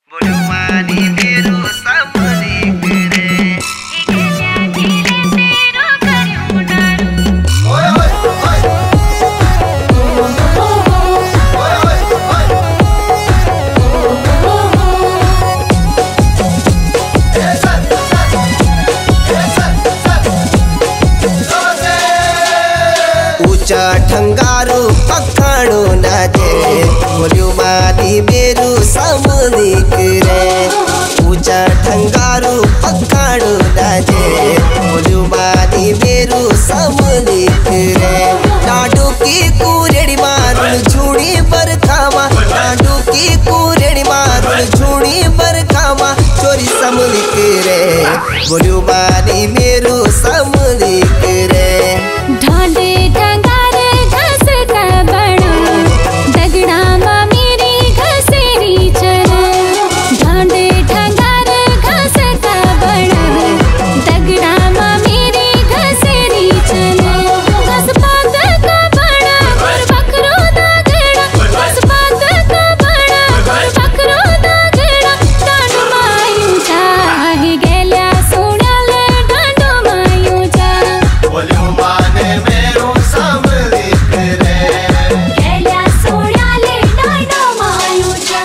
ऊंचा ठंगारू पखाड़ो नाचे बोलियो मादी मेरू सामलिक रे। ऊंचा ठंगारू पखाड़ो नाचे बोलियो मादी मेरू सामलिक रे। नाडू की कुरेड़ी मारून झूड़ी पर खावा, नाडू की कुरेड़ी मारून झूड़ी पर खावा चोरी सामलिक रे। बोलियो मादी मेरू सामलिक रे। ढांडे ढंगारे घस का बड़ा दगड़ा माँ मेरी घसेरी चले। ढांडे ढंगारे घस का बड़ा दगड़ा माँ मेरी घसेरी चले। घस पात का बड़ा और बकरो दा गेड़ा, घस पात का बड़ा और बकरो दा गेड़ा। डांडो मायूं जा ही गेल्या सोन्याले डांडो मायूं जा। बोलियो माने मेरो सामलिक रे। गेल्या सोन्याले डांडो मायूं जा।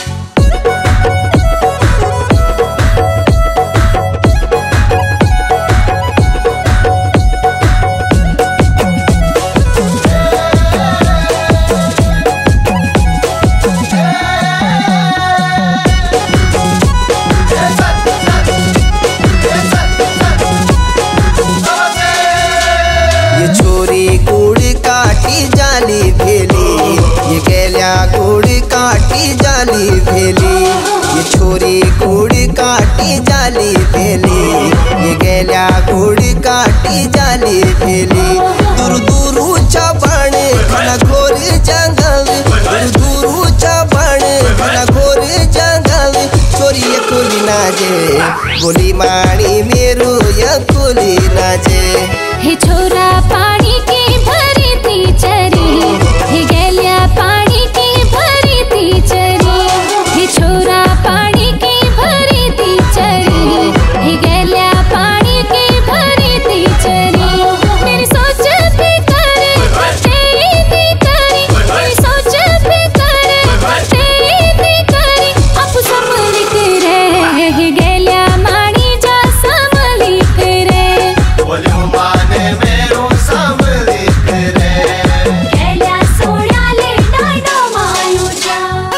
ये छोरी गुड़ काटी जाली भेली, ये गेल्या गुड़ काटी जाली भेली। ये छोरी गुड़ काटी जाली भेली, ये गेल्या गुड़ काटी जाली भेली। दूर दूर चबण घना घोर जंगल, दूर दूर चबण घना घोर जंगल। छोरी ये कुली नाचे बोली माणी मेरू ये कुली नाचे। हे छोरा पानी की भरी थी चरी, हे गेल्या पानी की भरी थी चरी। हे छोरा पानी की भरी थी चरी, हे गेल्या पानी की भरी थी चरी। मेरी सोच भी करे तेरी भी करी, मेरी सोच भी करे तेरी भी करी। आपू सामलिक रे, हे गेल्या माणी जा सामलिक रे। बोलियो माने मेरो सामलिक रे। गेल्या सोन्याले डांडो मायूं जा।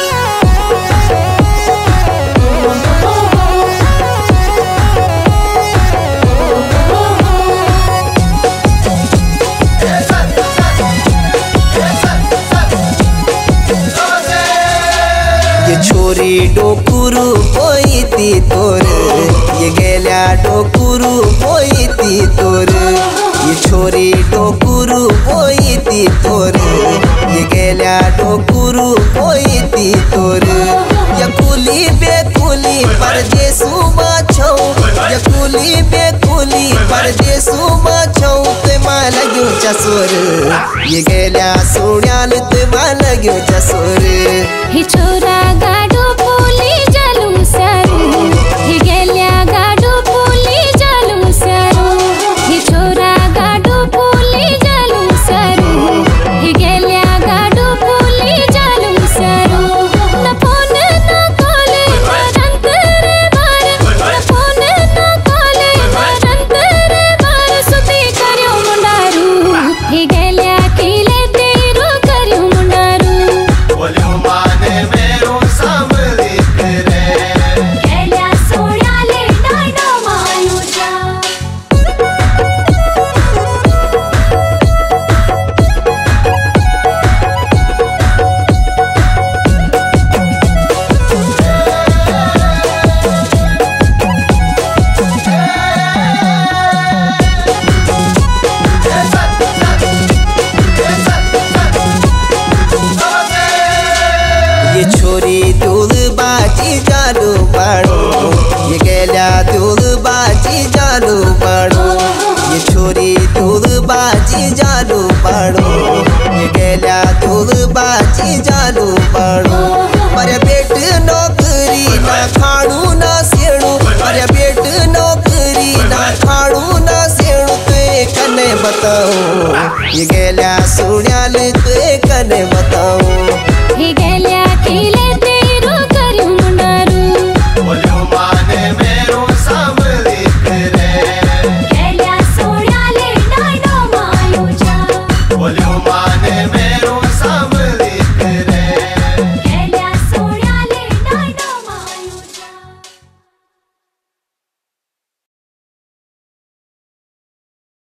ये छोरी डोकुरू पोईती तोर, ये गेल्या डोकुरू पोईती तोर। ये छोरी डोकुरू पोईती तोर, ये गेल्या डोकुरू पोईती तोर। ये कुली बेकुली परदेसू बाछौ, ये कुली बेकुली परदेसू बाछौ। ते माला घेऊ चसोर, ये गेल्या सोन्याल ते माला घेऊ चसोर। हे छोरा गाडो पोली जालू सारू, हे गेल्या गाडो पोली जालू सारू। हे छोरा गाडो पोली जालू सारू, हे गेल्या गाडो पोली जालू सारू। न फोन न कॉले वरंत रे बार, न फोन न कॉले वरंत रे बार। सुती कर्यो मुंडारू, हे गेल्या किले तेरू कर्यो मुंडारू। बोलियो माने मेरो सामलिक रे। गेल्या सोन्याले डांडो मायूं जा। ये छोरी दूध बाजी जालू बाड़ो, ये गेल्या दूध बाजी जालू बाड़ो। ये छोरी दूध बाजी जालू बाड़ो, ये गेल्या दूध बाजी जालू बाड़ो। पर बेट नौकरी ना बताऊं ये गेल्या सोन्याल तुए कने बताऊं